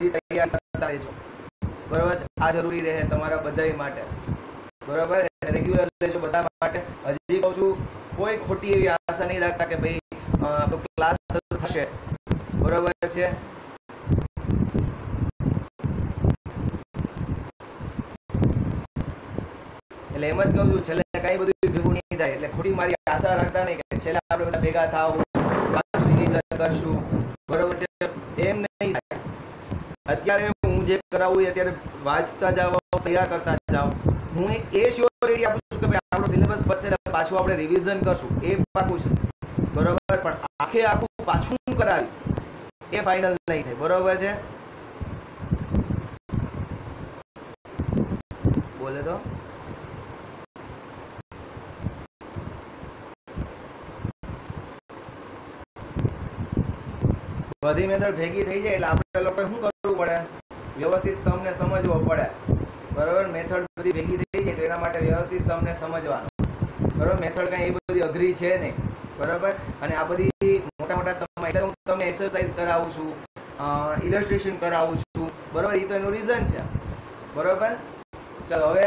બધી તૈયાર કરતા રહેજો, બરાબર છે? આ જરૂરી રહે તમારા બધા માટે, બરાબર? રેગ્યુલર લેજો બધા માટે. હજી કહું છું, કોઈ ખોટી એવી આશા નહીં રાખતા કે ભાઈ આપણો ક્લાસ શરૂ થશે, બરાબર છે? એટલે એમ જ કહું છું, છેલ્લે કઈ બધું ભેગું નહીં થાય, એટલે ખોટી મારી આશા રાખતા નહીં કે છેલ્લે આપણે બધા ભેગા થાવ પાછું રિવિઝન કરશું, બરાબર છે? એમ નહીં થાય. અત્યારે હું જે કરાવું એ અત્યારે વાંચતા જાઓ, તૈયાર કરતા જાઓ. હું એ શ્યોરિટી આપું છું કે ભાઈ આપણો સિલેબસ પતશે એટલે પાછું આપણે રિવિઝન કરશું, એ પાકું છે, બરાબર? પણ આખું પાછું હું કરાવીશ એ ફાઇનલ નહીં થાય, બરાબર છે? બોલે તો બધી મેથડ ભેગી થઈ જાય એટલે આપણે લોકોએ શું કરવું પડે? વ્યવસ્થિત સમને સમજવો પડે, બરાબર? મેથડ બધી ભેગી થઈ જાય તો એના માટે વ્યવસ્થિત સમને સમજવાનું, બરાબર? મેથડ કાંઈ એ બધી અઘરી છે નહીં, બરાબર? અને આ બધી મોટા મોટા સમય એટલે હું તમને એક્સરસાઇઝ કરાવું છું, ઇલસ્ટ્રેશન કરાવું છું, બરાબર? એ તો એનું રીઝન છે, બરાબર? ચાલો હવે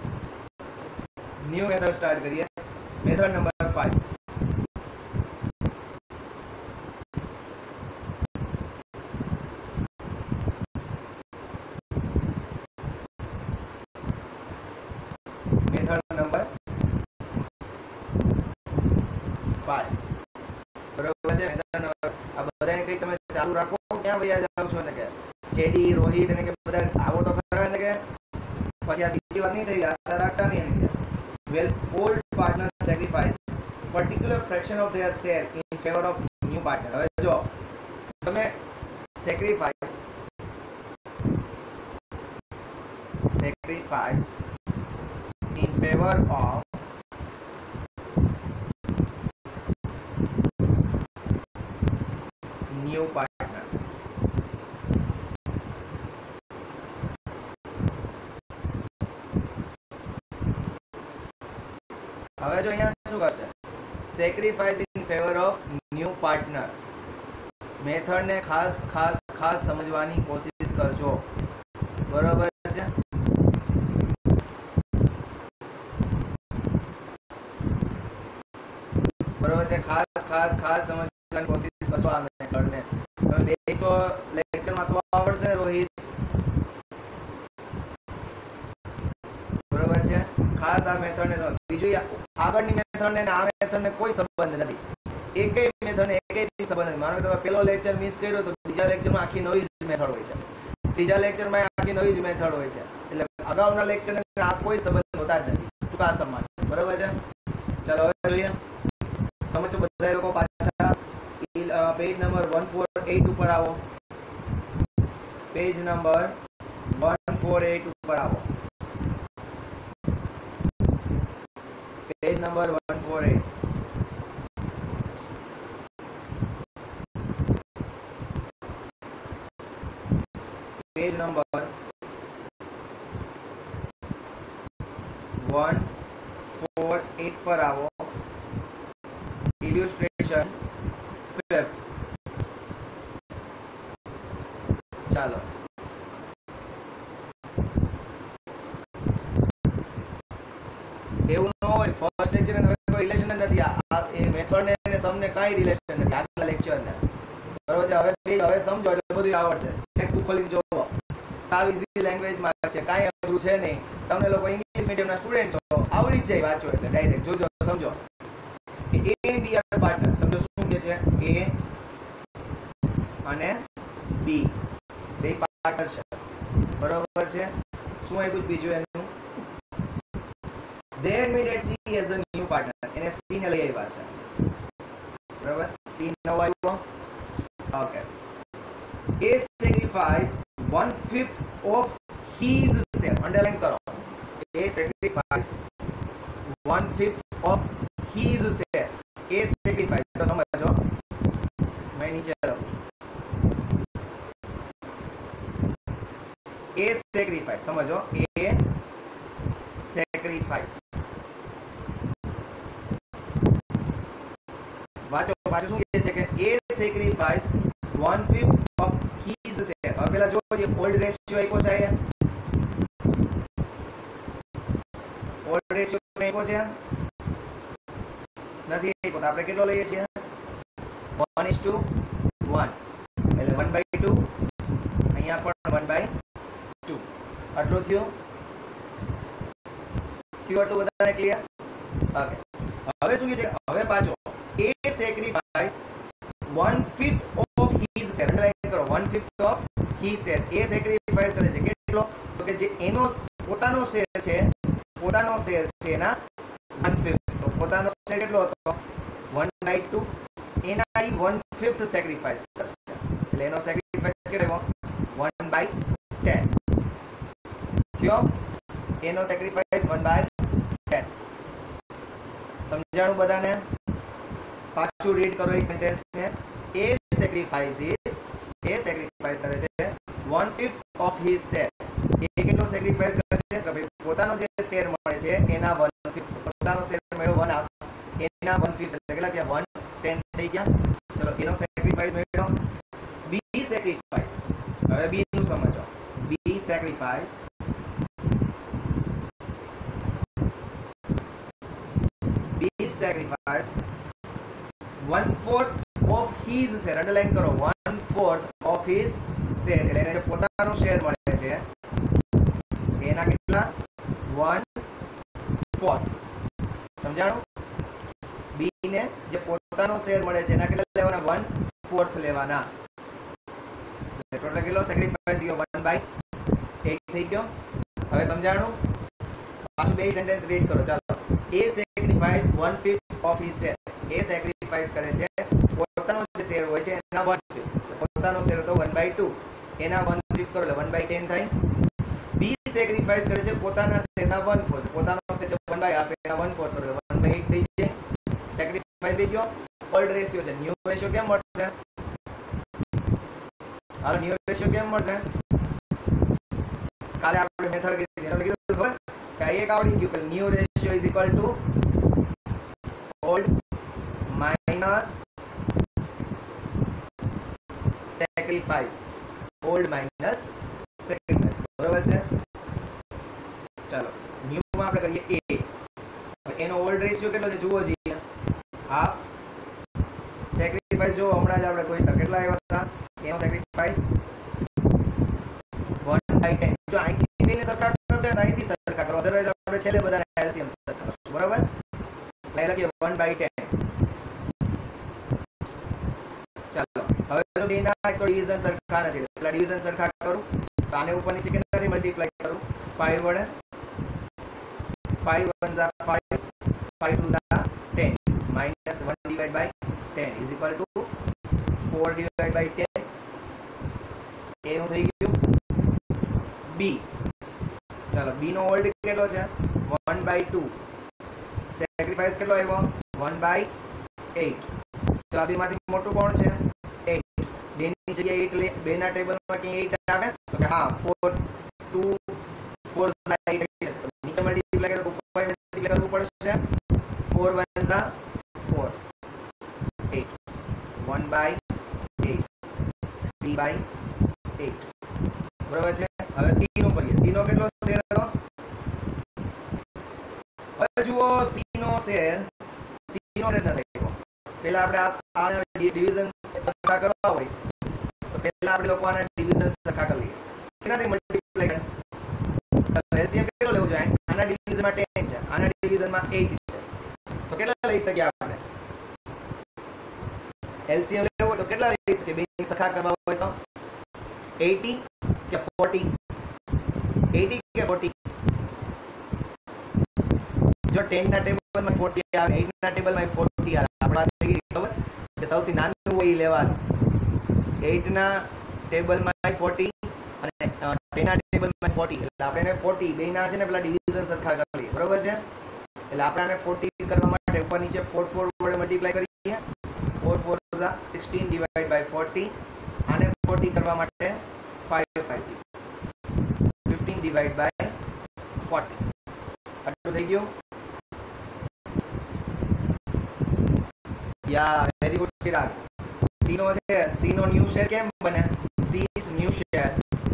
ન્યૂ મેથડ સ્ટાર્ટ કરીએ. Method number 5. મેથડ નંબર 5, બરાબર છે? મેથડ નંબર આ બધાને કંઈક તમે ચાલુ રાખો. ક્યાં વયા જાવ છો ને કે જેડી રોહિત અને કે બધા આવો તો ખરા ને કે પછી આ બીજી વાર નહીં થઈ, આશા રાખતા નહીં એને. Well, old partners sacrifice particular fraction of their share in favor of new partner. હવે જો તમે sacrifice in favor of new partner. હવે જો અહીંયા શું કરશે? Sacrifice in favour of new partner. મેથડને ખાસ સમજવાની કોશિશ કરજો, બરાબર છે? બરાબર છે? ખાસ સમજવાની કોશિશ કરજો આ મેથડને. તમે 200 લેક્ચરમાં તો આવડશે ને રોહિત, બરાબર છે? ખાસ આ મેથડને બીજું આગળની મેથડને અને આ મેથડને કોઈ સંબંધ નથી. એકેય મેથડને એકેયથી સંબંધ નથી. માનો કે તમે પહેલો લેક્ચર મિસ કર્યો તો બીજા લેક્ચરમાં આખી નવી જ મેથડ હોય છે, ત્રીજા લેક્ચરમાં આખી નવી જ મેથડ હોય છે. એટલે અગાઉના લેક્ચરને આ કોઈ સંબંધ હોતા જ નથી ટૂંકા સમય, બરાબર છે? ચાલો હવે જોઈએ, સમજો બધા લોકો પાછા પેજ નંબર 148 ઉપર આવો. પેજ નંબર 148 ઉપર આવો. Page number 148. પેજ નંબર 148 પર આવો. ઇલ્યુસ્ટ્રેશન 5. ચાલો એવું ન હોય ફર્સ્ટ લેક્ચર અને કોઈ રિલેશન જ નથી. આ એ મેથડ ને સમને કાંઈ રિલેશન નથી આગલા લેક્ચર ને, બરોબર છે? હવે સમજો એટલે બધું આવડશે. ટેક્સ્ટબુક ખોલીને જોવો, સાવ ઇઝી લેંગ્વેજમાં છે, કાંઈ અઘરું છે નહીં. તમે લોકો ઇંગ્લિશ મીડિયમના સ્ટુડન્ટ છો, આવડી જ જાય વાંચો એટલે ડાયરેક્ટ. જોજો સમજો. એ અને બી આર પાર્ટનર. સમજો શું કે છે? એ અને બી બે પાર્ટનર છે, બરોબર છે? શું આપ્યું બીજું એનું? they admitted C as a new partner. એને C ને લઈ આવ્યા છે, બરાબર? C નવો આવ્યો. Okay. A sacrifice 1/5 of his share. અંડરલાઈન કરો. A sacrifice 1/5 of his share. A sacrifice તો સમજો. મેં નીચે લખું. A sacrifice સમજો. A sacrifice વાંચો. પાછું શું કહે છે કે A sacrifice 1/5 of his share. હવે પેલા જો ઓલ્ડ રેશિયો આપ્યો છે અહીંયા, ઓલ્ડ રેશિયો આપ્યો છે નથી આપ્યો, તો આપણે કેટલો લઈએ છીએ 1:1 એટલે 1/2, અહીંયા પણ 1/2 આટલું થયું આટલું બધાને ક્લિયર? ઓકે, હવે શું કીધું? હવે પાછો A sacrifice 1/5 of his share, underline કરો 1/5 of his share, A sacrifice કરે છે કેટલો? તો કે જે એનો પોતાનો શેર છે એના 1/5, તો પોતાનો શેર કેટલો હતો 1/2, એના 1/5 સેક્રિફાઈસ કરશે એટલે એનો સેક્રિફાઈસ કેટલો 1/10 થયો, એનો સેક્રિફાઈસ 1/10. સમજાણું બધાને? પાછું રીડ કરો એ સેન્ટેન્સ ને. એ સેક્રિફાઈસ કરે છે 1/5 ઓફ હિઝ શેર, એ કેટલો સેક્રિફાઈસ કરે છે કે ભાઈ પોતાનો જે શેર મળે છે એના 1/5, પોતાનો શેર મળ્યો 1/2, એના 1/5 એટલે કેટલા થયા 1/10 થઈ ગયા. ચલો એનો સેક્રિફાઈસ મળ્યો. બી સેક્રિફાઈસ, હવે બી નું સમજો. B sacrifice 1/4 of his share, underline કરો 1/4 ઓફ હિઝ શેર એટલે એને જે પોતાનો શેર મળે છે એના કેટલા 1/4. સમજાણું? બી ને જે પોતાનો શેર મળે છે એના કેટલા લેવાના 1/4 લેવાના, ટોટલ કેટલો સેક્રિફાઈસ થયો 1/8 થઈ ગયો. હવે સમજાણું? પાછું બે સેન્ટેન્સ રીડ કરો. ચાલો, A sacrifice 1/5 of his share, A sacrifice કરે છે પોતાનો જે શેર હોય છે એના 1/5, પોતાનો શેર હતો 1/2, એના 1/5 કરો એટલે 1/10 થાય. બી સેક્રિફાઈસ કરે છે પોતાના શેરના 1/4, પોતાનો શેર છે 1/2, એના 1/4 કરો એટલે 1/8 થઈ જાય. સેક્રિફાઈસ થઈ ગયો. ઓલ્ડ રેશિયો છે, ન્યુ રેશિયો કેમ મળશે? હાલો, ન્યુ રેશિયો કેમ મળશે? કાલે આપણે મેથડ કરી હતી, તમને કીધું ખબર કે એક આવડી ગયું કે new ratio is equal to old minus sacrifice, old minus sacrifice, બરોબર છે? ચાલો, ન્યુ માં આપણે કરીએ એ, એનો ઓલ્ડ રેશિયો કેટલો છે જુઓ જોઈએ, હાફ. સેક્રિફાઈસ જો હમણાં જ આપણે કોઈ કેટલા આવ્યા હતા, એનો સેક્રિફાઈસ 1/10. જો અહીંથી બેને સરખા કરી દે, અહીંથી સરખા કરો, અધરવાઇઝ આપણે છેલ્લે બધાને એલસીએમ સરખા કરશું, બરાબર? એટલે લખીએ 1/10. ચાલો, હવે જો બેના તો ડિવિઝન સરખા નથી, એટલે ડિવિઝન સરખા કરું તો આને ઉપર નીચે કેટલાથી મલ્ટીપ્લાય કરું 5 વડે. 5 1 Jha 5, 5 2 Jha 10, minus 1/10 is equal to 4/10. એનું થઈ ગયું બી. ચાલો, બી નો ઓલ્ડ કેટલો છે 1/2, સેક્રિફાઈસ કેટલો આવ્યો 1/8. ચાલો, આ બેમાંથી મોટું કોણ છે 8, બેની જગ્યાએ 8 લે, બેના ટેબલમાં કે 8 આવે તો કે હા 4 2 4 8 નીચે મલ્ટીપ્લાય કરો, ઉપર મલ્ટીપ્લાય કરવું પડશે. 4 1 ઝા 4, 8, 1/8, 3/8, બરોબર છે? હવે સી નો કરીએ. સી નો કેટલો શેર હતો? હવે જુઓ, સી નો શેર નથી થયો. પહેલા આપણે આને ડિવિઝન સરખા કરવા હોય તો પહેલા આપણે લોકો આને ડિવિઝન સરખા કરી લઈએ. કેનાથી મલ્ટીપ્લાય કરે? એલસીએમ કેટલો લેવું જોઈએ? આના ડિવિઝનમાં 10 છે, આના ડિવિઝનમાં 8 છે, તો કેટલા લઈ શકીએ આપણે? એલસીએમ લેવો હોય તો કેટલા લઈ શકીએ? બે સરખા કરવા હોય તો 80 કે 40? 80 કે 40? જો 10 ના ટેબલમાં 40 આવે, 8 ના ટેબલમાં 40 આવે, આપણા થઈ ગઈ ખબર કે સૌથી નાનું હોય એ લેવાનું. 8 ના ટેબલમાં 40 અને 10 ના ટેબલમાં 40, એટલે આપણે એને 40 બેના છે ને પેલા ડિવિઝન સરખા કરી લઈએ, બરોબર છે? એટલે આપણે 40 કરવા માટે ઉપર નીચે 4 4 વડે મલ્ટીપ્લાય કરીએ. 4 4 ઝા 16 ડિવાઇડ બાય 40, આને 40 કરવા માટે 5 5 15 ડિવાઇડ બાય 40. આટલું થઈ ગયું. યા વેરી ગુડ ચિરાગ. સી નો છે, સી નો ન્યુ શેર કેમ બને? C each new share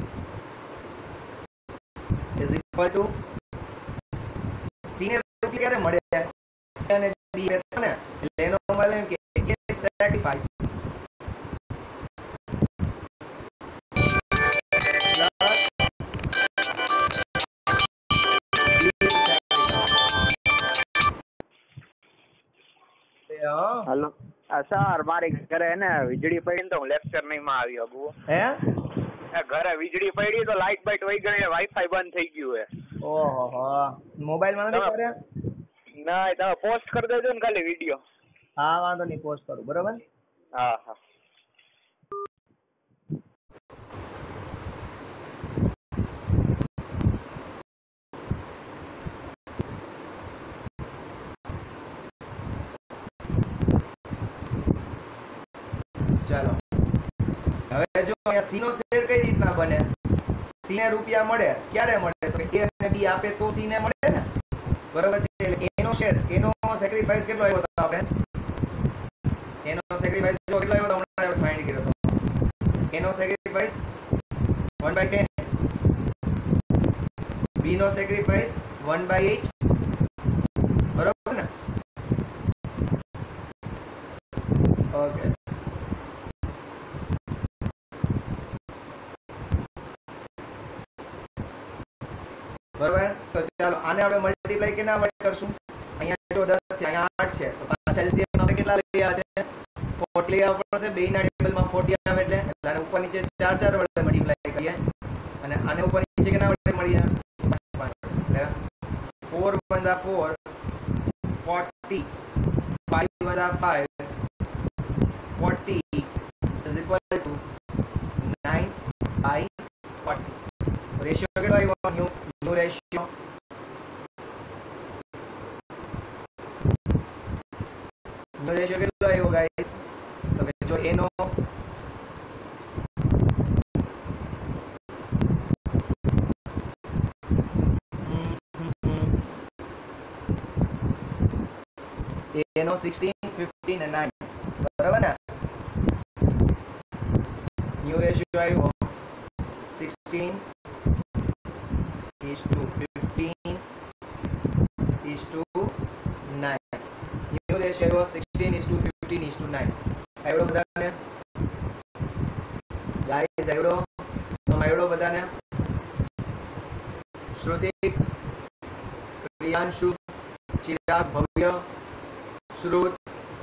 is equal to C ને રૂપિયા ક્યારે મળે અને B વેતન ને એટલે એનો મતલબ એમ કે A sacrifice हेलो सर मारे घरे है ना वीजળી પડી તો હું લેક્ચર નહીં માં આવી શકું હે ઘરે વીજળી પડી તો લાઈટ બાઈટ વહી ગઈ વાઈફાઈ બંધ થઈ ગયું હે ઓહો મોબાઈલ માં નથી કર્યા ના તમે પોસ્ટ કરી દેજો ને ખાલી વિડિયો હા વાંધો નહીં પોસ્ટ કરું બરાબર હા હા ચાલો હવે જો અહીંયા C નો શેર કઈ રીતના બને C ને રૂપિયા મળે ક્યારે મળે તો A અને B આપે તો C ને મળે ને બરાબર છે એટલે A નો શેર એનો સેક્રિફાઈસ કેટલો આવ્યો તો આપણે એનો સેક્રિફાઈસ જો કેટલો આવ્યો તો હમણાં ફાઇન્ડ કર્યો તો એનો સેક્રિફાઈસ 1/10 B નો સેક્રિફાઈસ 1/8 બરાબર ને ઓકે બરાબર તો ચાલો આને આપણે મલ્ટીપ્લાય કેના વડે કરશું અહીંયા જો 10 છે અહીંયા 8 છે તો પાછા એલસીએમ આપણે કેટલા લઈ આવ્યા છે 40 લઈ આવવા પડશે બેયના ટેબલમાં 40 આવે એટલે આને ઉપર નીચે 4 4 વડે મલ્ટીપ્લાય કરીએ અને આને ઉપર નીચે કેના વડે મળીએ એટલે 4 * 4 40 5 * 5 40 is equal to 9/40 રેશિયો કેટલો આવ્યો ન્યુ રેશિયો કેટલો આવ્યો ગાઈસ તો કે જો એનો એનો 16 15 અને 9 બરાબર ને ન્યુ રેશિયો આવ્યો 16 is to 15 is to 9 new ratio was 16 is to 15 is to 9 આવડો બધાને ગાઈસ આવડો સમયડો બધાને શ્રુતિક પ્રિયાંશુ ચિરાગ ભવ્ય શ્રુત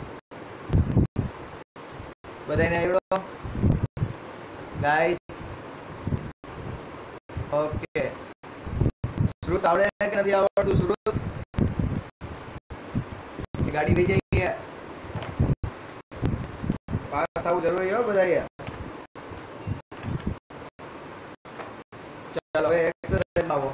બધાને આવડો ગાઈસ ઓકે श्रुत आवड़े है कि नहीं आवड़तु श्रुत गाड़ी लई जाइए पास थવું જરૂરી હો બધાએ ચાલો હવે એક્સરસાઇઝ આવો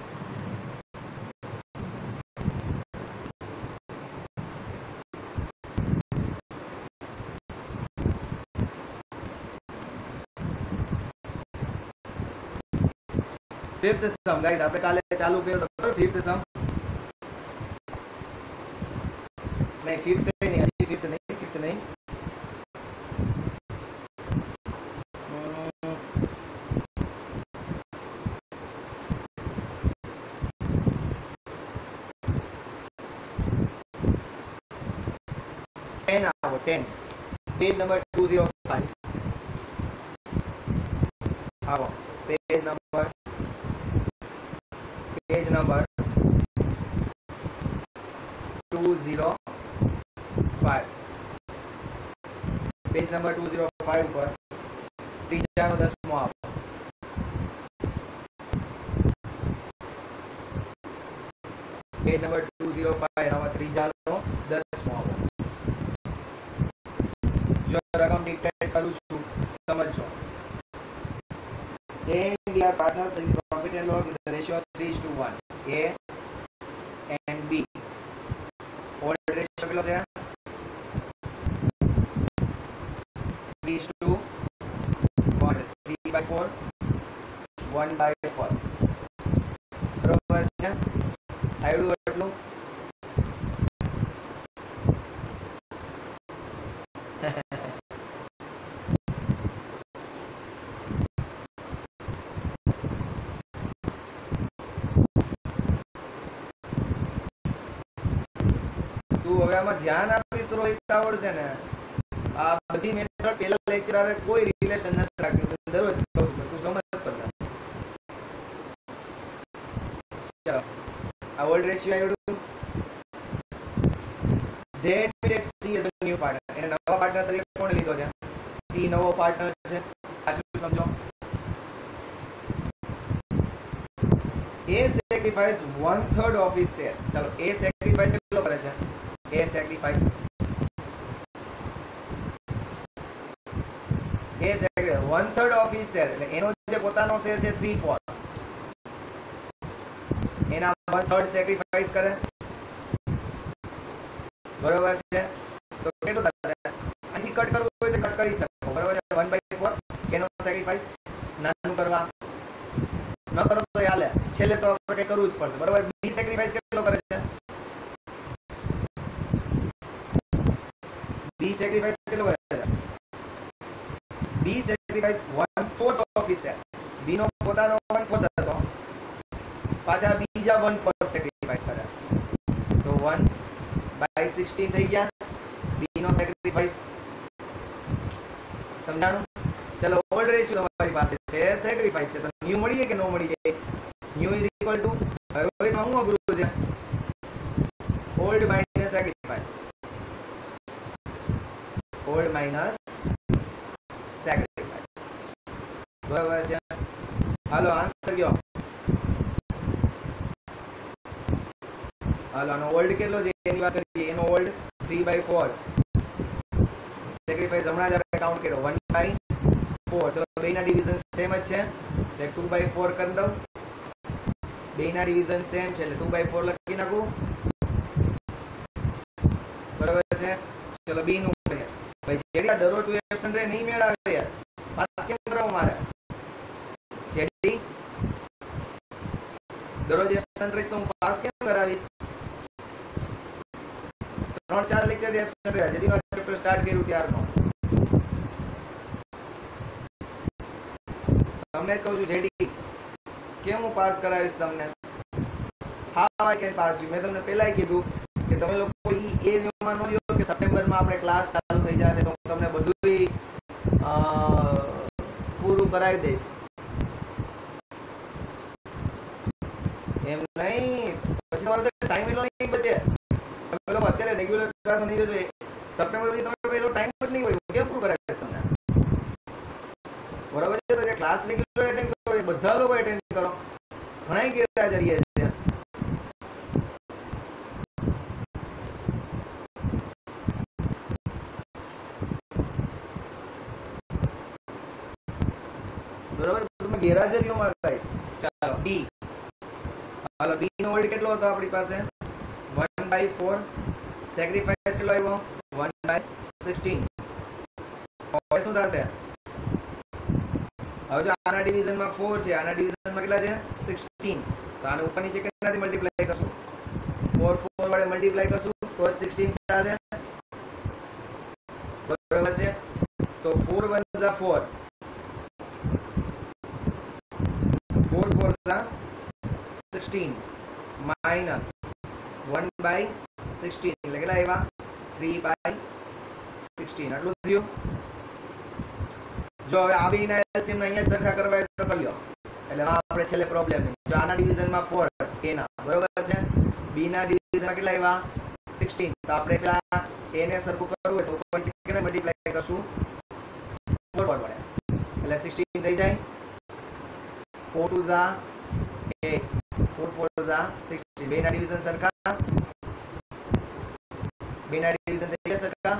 फिफ्थ सम गाइस આપણે કાલે ચાલુ કર્યો તો બરાબર ફિફ્થ સમ નહીં ફિફ્થ નહીં હજી ફિફ્થ નહીં 10 आओ 10 पेज नंबर 205 आओ पेज नंबर 205 पेज नंबर 205 पर ત્રીજાનો 10મો આપો पेज नंबर 205 આમાં ત્રીજાનો 10મો આપો जो रकम डिक्टेट करूँ छू समझो A and B are partners in profit and loss with the ratio of 3:1 A and B old ratio કેટલો છે 3:1 3/4 1/4 બરોબર છે આવડું એટલું હવે આમાં ધ્યાન આપીશ તો રોહિત આવડશે ને. આ બધી મેથડ પેલા લેક્ચરરે કોઈ રિલેશન નથી રાખ્યું. દરરોજ કહું છું તું સમજ પડતા. ચલો આ ઓલ્ડ રેશિયો આવ્યું. That we see as a new partner. એને નવા પાર્ટનર તરીકે કોણ લીધો છે? સી નવો પાર્ટનર છે. સાચું સમજો. A sacrifice 1/3 of his share. ચલો એ સેક્રિફાઈસ કેટલો કરે છે? A sacrifice A sacrifice 1/3 of his share એટલે એનો જે પોતાનો શેર છે 3/4 એના 1/3 સેક્રિફાઈસ કરે. બરોબર છે. તો કેટલું થશે? અહીંથી કટ કરવું હોય તો કટ કરી શકો. બરોબર છે. 1/4 એનો સેક્રિફાઈસ નાનું કરવા ન કરો તો હાલે. છેલ્લે તો આપણે કંઈ કરવું જ પડશે. બરોબર. બી સેક્રિફાઈસ કેટલો કરે છે? બી સેક્રિફાઈસ કેટલો કરે છે? B sacrifice 1/4 of his share. B નો પોતાનો 1/4 હતો, પાછા બીજા 1/4 સેક્રિફાઈસ કરે તો 1/16 થઈ ગયા બી નો સેક્રિફાઈસ. સમજાણું? ચલો ઓલ્ડ રેશિયો તમારી પાસે છે, સેક્રિફાઈસ છે, તો ન્યુ મળી જાય કે નો મળી જાય? ન્યુ ઇઝ ઇક્વલ ટુ રોહિતમાં શું અઘરું છે? Old minus sacrifice. Old minus sacrifice. બરાબર છે. હાલો આન્સર કયો? હાલો આનો ઓલ્ડ કેટલો છે એની વાત કરીએ. એનો ઓલ્ડ 3/4. સેક્રિફાઈસ હમણાં જ આપણે કાઉન્ટ કર્યો 1/4. ચલો બેના ડિવિઝન સેમ જ છે એટલે 2/4 કરી દઉં. બેના ડિવિઝન સેમ છે એટલે 2/4 લખી નાખું. બરાબર છે. ચલો બી નું કરીએ. ભાઈ જેડી દરરોજ તું એબ્સન્ટ રહે નહીં મેળવે યાર. પાસ કેમ કરાવું મારે? જેડી દરરોજ એબ્સન્ટ રહીશ તો હું પાસ કેમ કરાવીશ? 3-4 લેક્ચર થી એબ્સન્ટ રહ્યા. જેથી નો ચેપ્ટર સ્ટાર્ટ કર્યું ત્યારનો. તમને જ કહું છું જેડી કેમ હું પાસ કરાવીશ તમને? હા આઈ કેન પાસ યુ. મેં તમને પહેલાય કીધું કે તમે લોકો એ નિયમમાં નો લ્યો કે સપ્ટેમ્બરમાં આપણે ક્લાસ ચાલુ થઈ જશે તો હું તમને બધું પૂરું કરાવી દઈશ. એમ નહીં, પછી તમારે ટાઈમ એટલો નહીં બચે. તમે લોકો અત્યારે રેગ્યુલર ક્લાસમાં નહીં રહેશો, સપ્ટેમ્બર પછી તમારે પેલો ટાઈમ જ નહીં હોય. કેમ પૂરું કરાવીશ તમને? બરાબર છે. તો જે ક્લાસ રેગ્યુલર એટેન્ડ કરો એ બધા લોકો એટેન્ડ કરો. ઘણા ગેરહાજરીએ છે. બરાબર. તમે ગેરહાજરીઓમાં કહીશ. ચાલો બી. હાલો બી નો ઓલ્ડ કેટલો હતો આપણી પાસે? 1/4. સેક્રિફાઈસ કેટલો આવ્યો? 1/16. હવે શું થશે? હવે જો આના ડિવિઝનમાં 4 છે, આના ડિવિઝનમાં કેટલા છે? 16. તો આને ઉપર નીચે કેટલાથી મલ્ટીપ્લાય કરશું? 4 વડે મલ્ટીપ્લાય કરશું તો જ 16 થશે. બરાબર છે. તો 4 * 4 4 * 16 માઇનસ 1/16 એટલે કેટલા આવ્યા? 3/16. આટલું થયું. જો હવે આ બેના એલસીએમ ને અહીંયા સરખા કરવા હોય તો કરી લો એટલે આપણે છેલ્લે પ્રોબ્લેમ નહીં. જો આના ડિવિઝનમાં 4 એના બરોબર છે, બી ના ડિવિઝનમાં કેટલા આવ્યા? 16. તો આપણે પેલા એ ને સરખું કરવું હોય તો ઉપર નીચે કેટલા મલ્ટીપ્લાય કરશું? 4 વડે એટલે 16 થઈ જાય. 4 2 * 8 4 4 * 16. બેના ડિવિઝન સરખા. બેના ડિવિઝન થઈ ગયા સરખા.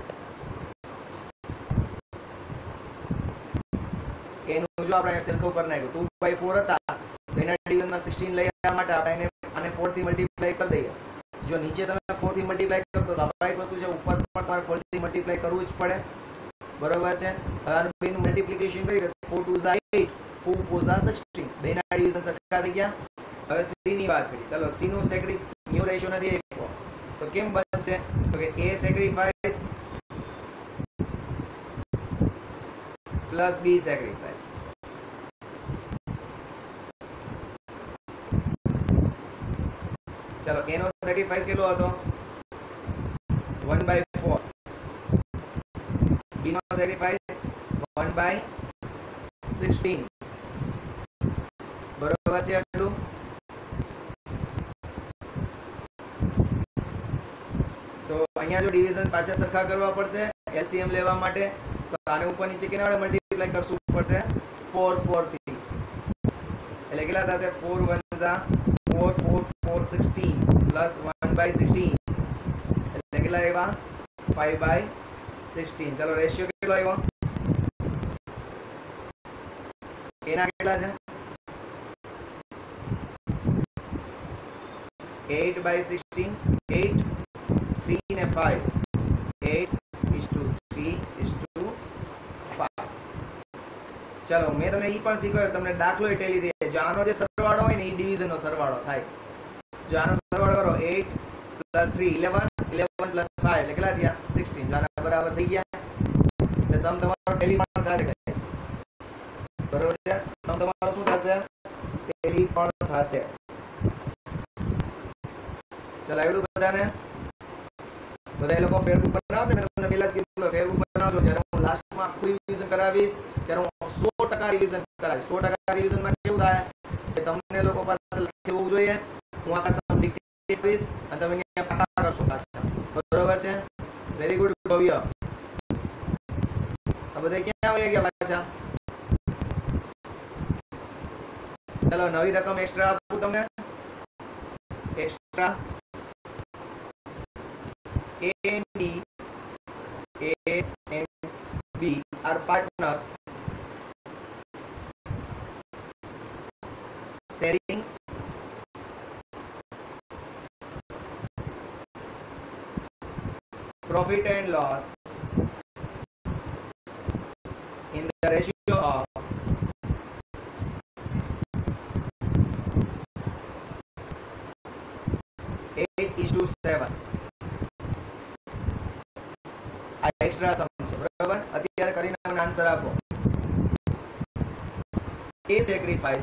એનું જો આપણે સરખું કરી નાખ્યું 2/4 હતા તો એના ડિવિઝનમાં 16 લઈ આવવા માટે આપણે આને 4 થી મલ્ટીપ્લાય કરી દઈએ. જો નીચે તમે 4 થી મલ્ટીપ્લાય કરો તો સ્વાભાવિક વસ્તુ છે ઉપર પણ તમારે 4 થી મલ્ટીપ્લાય કરવું જ પડે. બરોબર છે. હવે આનું બેનું મલ્ટીપ્લિકેશન કરી દો. 4 2 * 8 4 4 * 16. બેના ડિવિઝન સરખા થઈ ગયા. હવે સી ની વાત કરી. ચલો સી નું ન્યુ રેશિયો નથી આપ્યો તો કેમ બનશે? તો કે A sacrifice plus B sacrifice. ચલો એનો સેક્રિફાઈસ કેટલો હતો? 1/4. B નો સેક્રિફાઈસ 1/16. બરોબર છે આટલું. તો અહીંયા જો ડિવિઝન પાછા સરખા કરવા પડશે એલસીએમ લેવા માટે, તો આને ઉપર નીચે કેના વડે મલ્ટીપ્લાય કરવું પડશે? 4 4 થી. એટલે કેટલા થશે? 4 1 4 4 4 16 પ્લસ 1/16 એટલે કેટલા આવ્યા? 5/16. ચલો રેશિયો કેટલો આવ્યો? એના કેટલા છે? 8/16. 8 3 ને 5. 8:3:5. ચલો મેં તમને ઈ પણ શીખવાડ્યું, તમને દાખલો ટેલી દે. જો આનો જે સરવાળો હોય ને એ ડિવિઝનનો સરવાળો થાય. જો આનો સરવાળો કરો 8 + 3 11 11 + 5 એટલે કેટલા થયા? 16. જો આના બરાબર થઈ ગયા એટલે સમ તમારો ટેલી પણ થશે. બરોબર છે? સમ તમારો શું થશે? ટેલી પણ થશે. ચલો આવડું બધાને? બધા લોકો ફેરબુક બનાવો ને, મેં તમને પહેલા જ કીધું ફેરબુક બનાવજો. જ્યારે હું લાસ્ટમાં આખું રિવિઝન કરાવીશ ત્યારે હું 100% રિવિઝન કરાવીશ. 100% રિવિઝનમાં કેવું થાય કે તમને લોકો પાસે લખી હોવું જોઈએ, હું આખા સમ ડિક્ટેટ કરીશ અને તમે અહીંયા પાકા કરશો પાછા. બરોબર છે? વેરી ગુડ ભવ્ય. આ બધા ક્યાં આવી ગયા પાછા? ચલો નવી રકમ એક્સ્ટ્રા આપું તમને. Extra A and B are partners sharing profit and loss in the ratio of 8:7. આ એક્સ્ટ્રા સમ છે. બરાબર? અત્યારે કરીને મને આન્સર આપો. એ સેક્રિફાઈસ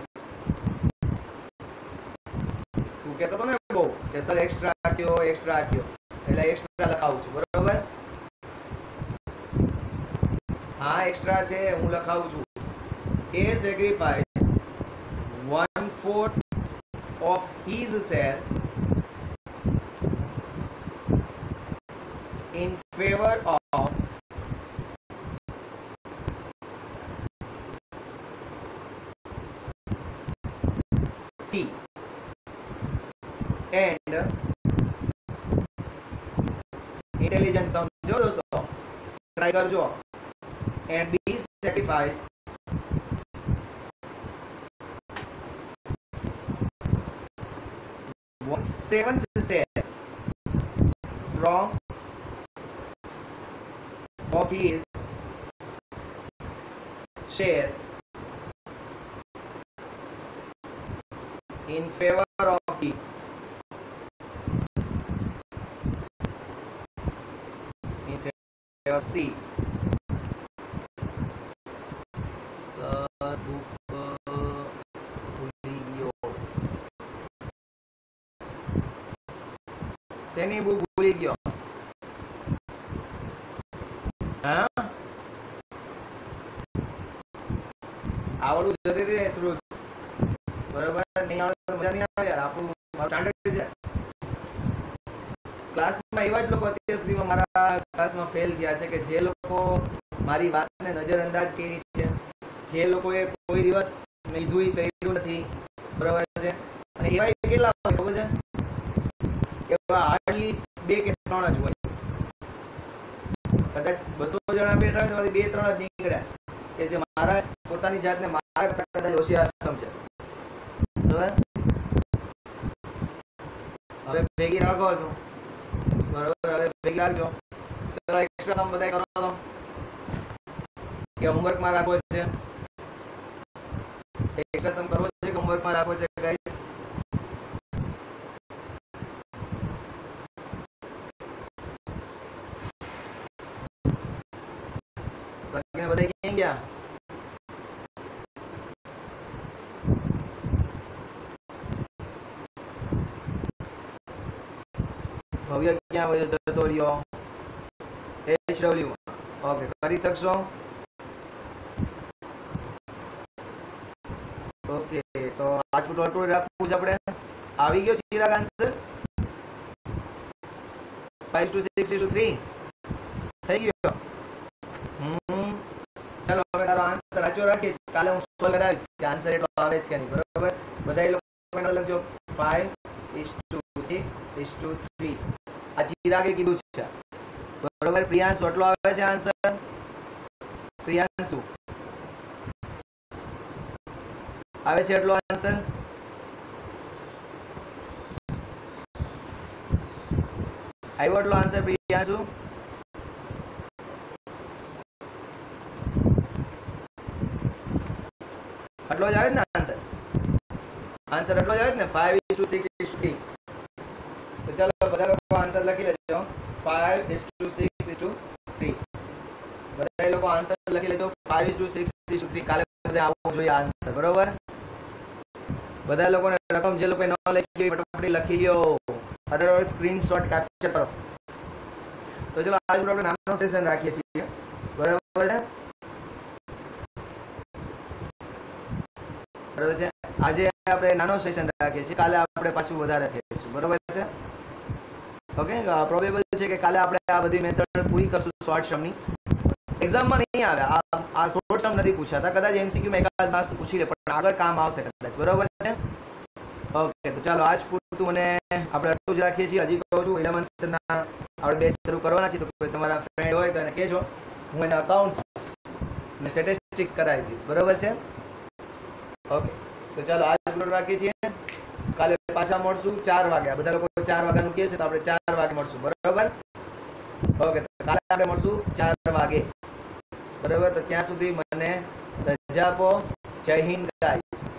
તું કહેતો તો ને બહુ કે સર એક્સ્ટ્રા આપ્યો એટલે એક્સ્ટ્રા લખાવું છું. બરાબર? હા એક્સ્ટ્રા છે, હું લખાવું છું. A sacrifice 1/4 of his share in favor of C and intelligent સમજો દોસ્તો, ટ્રાય કરજો. and B sacrifice 1/7 share from of his share in favor of D. In favor of C. શેની બુક ભૂલી ગયો? હા આવડવું જરૂરી છે શ્રુત. બરાબર? નહીં આવડે તો મજા નહીં આવે યાર. આપણું સ્ટાન્ડર્ડ છે. ક્લાસમાં એવા જ લોકો અત્યાર સુધીમાં મારા ક્લાસમાં ફેલ થયા છે કે જે લોકો મારી વાતને નજરઅંદાજ કરી છે, જે લોકોએ કોઈ દિવસ લીધું કર્યું નથી. બરાબર છે? અને એવા કેટલા ખબર છે? એવા હાર્ડલી 2 કે 3 જ હોય. કદાચ 200 જણા બેઠા હોય તો 2-3 જ નીકળ્યા કે જે મારા પોતાની જાતને મારા કરતા હોશિયાર સમજે. બરાબર? હવે ભેગી રાખો છો. બરાબર? હવે ભેગી રાખજો. ચલો એક્સ્ટ્રા સમ બધાય કરો તો કે હોમવર્કમાં રાખવો છે? એક્સ્ટ્રા સમ કરવો છે કે હોમવર્કમાં રાખવો છે ગાઈસ? બધા ક્યાં ગયા? ભવ્ય ક્યાં જતો રહ્યો? HW ઓકે કરી શકશો ઓકે તો આજનું ટોટલ રાખવું છે આપણે આવી ગયો ચિરાગ આન્સર 5:6:3 થઈ ગયો ચાલો હવે તારો આન્સર સાચો રાખીએ કાલે હું સોલ્વ કરાવીશ કે આન્સર એટલો આવે છે કે નહીં બરોબર બધા એ લોકો લખજો 5:6:3 આ ચિરાગે કીધું છે બરોબર પ્રિયાંશ એટલો આવે છે આન્સર પ્રિયાંશુ આવે છે એટલો આન્સર આવ્યો એટલો આન્સર પ્રિયાંશુ એટલો જ આવે ને આન્સર એટલો જ આવે ને 5:6:3 તો ચાલો બધા લોકો આન્સર લખી લેજો 5:6:3 બધા લોકો આન્સર લખી લેજો 5:6:3 કાલે બધા આવવું જોઈએ આન્સર બરોબર બધા લોકોને રકમ જે લોકો ન લખી હોય ફટાફટ લખી લ્યો અધરવાઇઝ સ્ક્રીનશોટ કેપ્ચર કરો તો ચલો આજ આપણે નાનો સેશન રાખીએ છીએ બરાબર છે બરાબર છે આજે આપણે નાનો સેશન રાખીએ છીએ કાલે આપણે પાછું વધારે કરીશું બરાબર છે ઓકે પ્રોબેબલ છે કે કાલે આપણે આ બધી મેથડ પૂરી કરશું શોર્ટ સમની એક્ઝામમાં નહીં આવે આ શોર્ટ સમ નથી પૂછાતા કદાચ MCQ માં એકાદ માર્ક્સ પૂછી લે પણ આગળ કામ આવશે કદાચ બરાબર છે ઓકે તો ચાલો આજ પૂરતું મને આપણે આટલું જ રાખીએ છીએ હજી કહું છું 11th ના આપણે બેચ શરૂ કરવાના છે તો કોઈ તમારા ફ્રેન્ડ હોય તો એને કહેજો હું એના અકાઉન્ટ્સ અને સ્ટેટિસ્ટિક્સ કરાવી દઈશ બરાબર છે ઓકે તો ચાલો આજ પૂરતું રાખીએ છીએ કાલે પાછા મળશું 4 વાગે બધા લોકો 4 વાગ્યાનું કહે છે તો આપણે 4 વાગે મળશું બરાબર ઓકે તો કાલે આપણે મળશું 4 વાગે બરાબર તો ત્યાં સુધી મને રજા આપો જય હિન્દ ગાઈસ